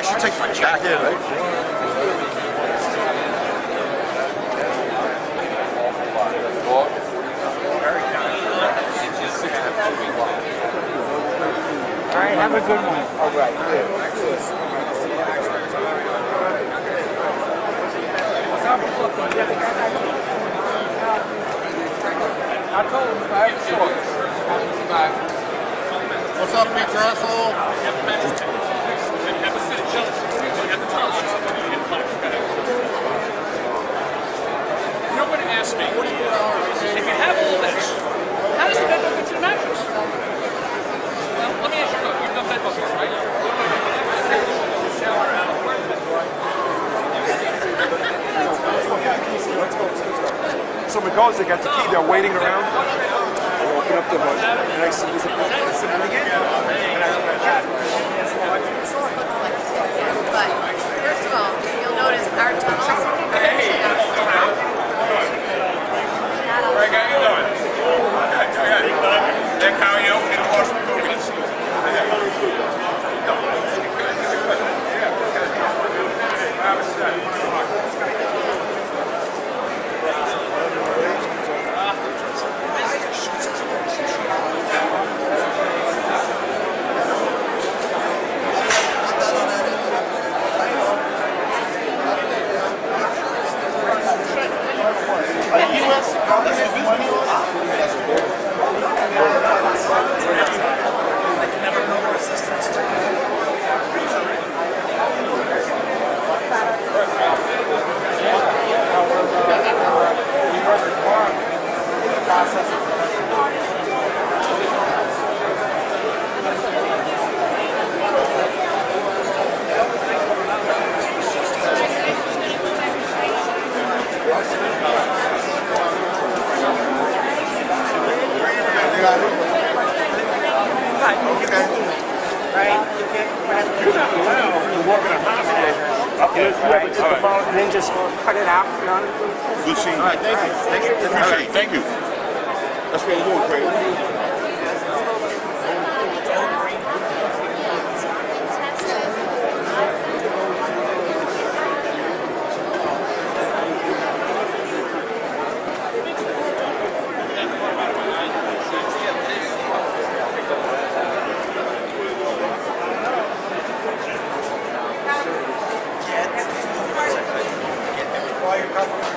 should take my jacket. All right, have a good one. All right, good. What's up, Mr. Asshole? Nobody asked me, if you have all this, how does the bed bug get to the mattress? Well, let me ask you, you've done bed bugs, right? So McGo's, they got the key, they're waiting around. I open up the hood, and I see there's a person on again. But first of all, you'll notice our tunnels are actually on the top. Greg, how you doing? Good. Nick, how are you? In Washington. And then just cut it out. Good seeing you. All right, thank you. Thank you. Appreciate it. Thank you. That's what you're doing, Craig. Get